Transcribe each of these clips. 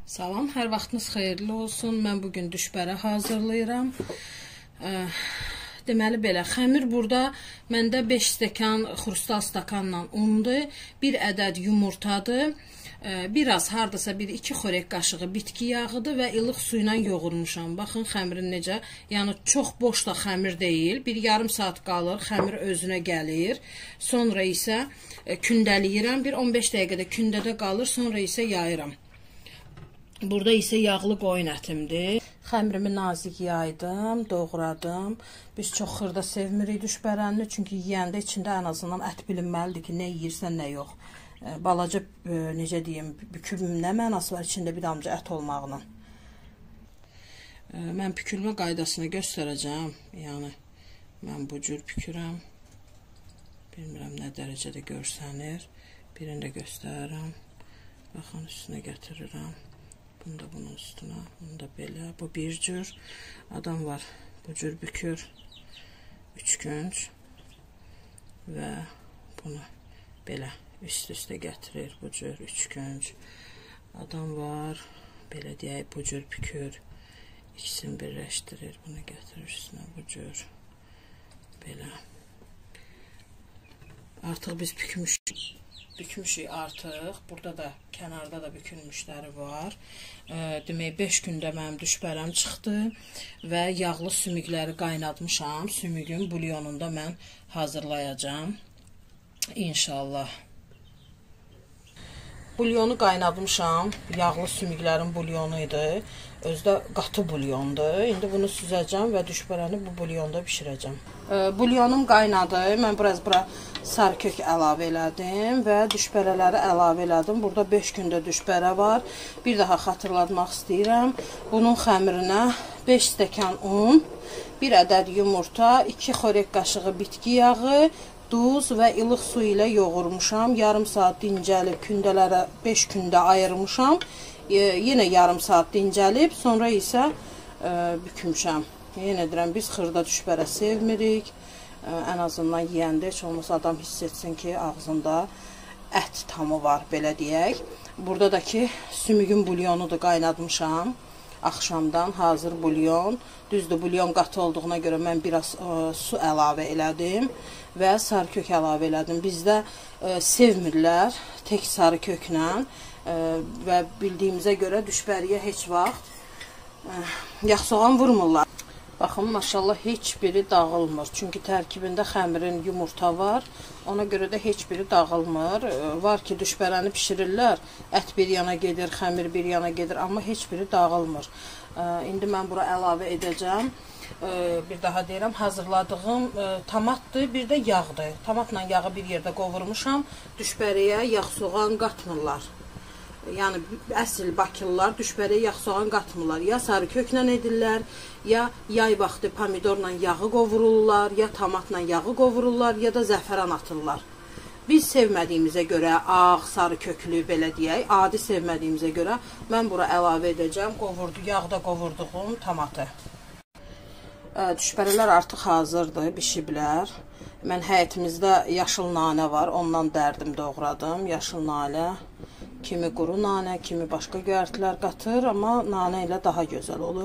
Salam, hər vaxtınız xeyirli olsun. Mən bugün düşbərə hazırlayıram. Deməli belə, xəmir burada məndə 5 stəkan xrustal stakanla undur, 1 ədəd yumurtadır, biraz hardasa 1-2 xörək qaşığı bitki yağıdır və ilıq su ilə yoğurmuşam. Baxın xəmirin necə, yəni çox boş da xəmir deyil. Bir yarım saat qalır, xəmir özünə gəlir. Sonra isə kündəliyirəm, bir 15 dəqiqədə kündədə qalır, sonra isə yayıram. Burada isə yağlı qoyun ətimdir. Xəmirimi nazik yaydım, doğradım. Biz çox xırda sevmirik düşbərənini, çünki yeyəndə içində ən azından ət bilinməlidir ki, nə yeyirsən, nə yox. Balaca, necə deyim, bükülmün nə mənası var içində bir damcı ət olmağının. Mən pükülmə qaydasını göstərəcəm. Yəni, mən bu cür pükürəm. Bilmirəm nə dərəcədə görsənir. Birini də göstərirəm. Baxın, üstünə gətirirəm. Bunu da bunun üstünə, bunu da belə. Bu bir cür. Adam var, bu cür bükür. Üçkünc. Və bunu belə üst-üstə gətirir. Bu cür üçkünc. Adam var, belə deyək, bu cür bükür. İkisini birləşdirir. Bunu gətirir üstünə, bu cür. Belə. Artıq biz bükmüşük artıq. Burada da kənarda da bükülmüşləri var. Demək 5 gündə mənim düşbərəm çıxdı və yağlı sümükləri qaynatmışam. Sümüyün bulyonunda mən hazırlayacağam. İnşallah. Bulyonu qaynatmışam. Yağlı sümüklərin bulyonu idi. Özdə qatı bulyondur. İndi bunu süzəcəm və düşbərəni bu bulyonda bişirəcəm. Bulyonum qaynadı. Mən bura sarkök əlavə elədim və düşbərələri əlavə elədim. Burada 5 gündə düşbərə var. Bir daha xatırlatmaq istəyirəm. Bunun xəmirinə 5 stəkan un, 1 ədəd yumurta, 2 xörək qaşığı bitki yağı, duz və ilıq su ilə yoğurmuşam. Yarım saat dincəlib, kündələrə 5 gündə ayırmışam. Yenə yarım saat dincəlib, sonra isə bükmüşəm. Yenə deyirəm, biz xırda düşbərə sevmirik. Ən azından yeyəndə heç olmasa adam hiss etsin ki, ağzında ət tamı var, belə deyək. Burada da ki, sümüyün bulyonudur, qaynatmışam. Axşamdan hazır bulyon. Düzdür, bulyon qatı olduğuna görə mən biraz su əlavə elədim və sarı kök əlavə elədim. Bizdə sevmirlər tək sarı köklə və bildiyimizə görə düşbəriyə heç vaxt yağ soğan vurmurlar. Baxın, maşallah heç biri dağılmır. Çünki tərkibində xəmirin yumurta var. Ona görə də heç biri dağılmır. Var ki, düşbərəni pişirirlər. Ət bir yana gedir, xəmir bir yana gedir. Amma heç biri dağılmır. İndi mən bura əlavə edəcəm. Bir daha deyirəm, hazırladığım tomatdır, bir də yağdır. Tomatla yağı bir yerdə qovurmuşam. Düşbəriyə yağ soğan qatmırlar. Yəni, əsl bakılılar düşbərəyə yağ soğan qatmırlar. Ya sarı köklə edirlər, ya yay vaxtı pomidorla yağı qovururlar, ya tomatla yağı qovururlar, ya da zəfəran atırlar. Biz sevmədiyimizə görə, ağ, sarı köklü, belə deyək, adi sevmədiyimizə görə mən bura əlavə edəcəm yağda qovurduğum tomatı. Düşbərələr artıq hazırdır, bişiblər. Mən həyətimizdə yaşıl nanə var, ondan dərdim doğradım, yaşıl nanə. Kimi quru nanə, kimi başqa göyərtilər qatır, amma nanə ilə daha gözəl olur.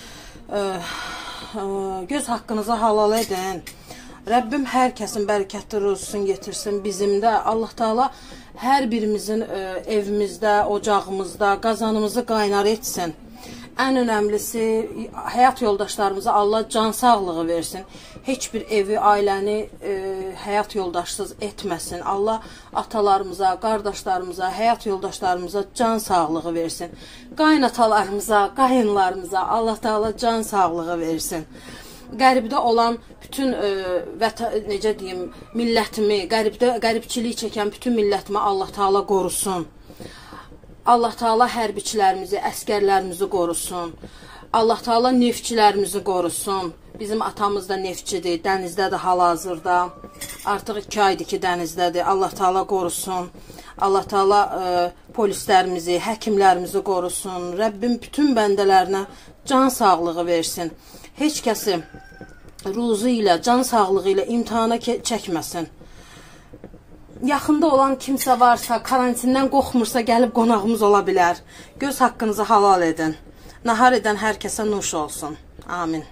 Göz haqqınıza halal edin. Rəbbim hər kəsin bərəkətli ruzusunu yetirsin. Bizim də Allah Taala hər birimizin evimizdə, ocağımızda qazanımızı qaynar etsin. Ən önəmlisi, həyat yoldaşlarımıza Allah can sağlığı versin. Heç bir evi, ailəni həyat yoldaşsız etməsin. Allah atalarımıza, qardaşlarımıza, həyat yoldaşlarımıza can sağlığı versin. Qaynatalarımıza, qayınlarımıza Allah Taala can sağlığı versin. Qərbdə olan bütün, necə deyim, millətimi, qəribçilik çəkən bütün millətimi Allah Taala qorusun. Allah Taala hərbiçilərimizi, əskərlərimizi qorusun. Allah Taala neftçilərimizi qorusun. Bizim atamız da neftçidir, dənizdədir hal-hazırda. Artıq 2 aydır ki, dənizdədir. Allah Taala qorusun. Allah Taala polislərimizi, həkimlərimizi qorusun. Rəbbim bütün bəndələrinə can sağlığı versin. Heç kəsi ruzu ilə, can sağlığı ilə imtihana çəkməsin. yaxında olan kimsə varsa, karantindən qorxmursa gəlib qonağımız ola bilər. Göz haqqınızı halal edin. Nahar edən hər kəsə nuş olsun. Amin.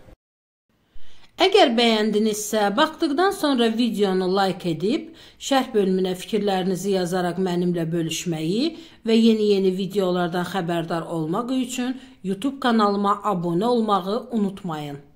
Əgər bəyəndinizsə, baxdıqdan sonra videonu like edib, şərh bölümünə fikirlərinizi yazaraq mənimlə bölüşməyi və yeni videolardan xəbərdar olmaq üçün YouTube kanalıma abunə olmağı unutmayın.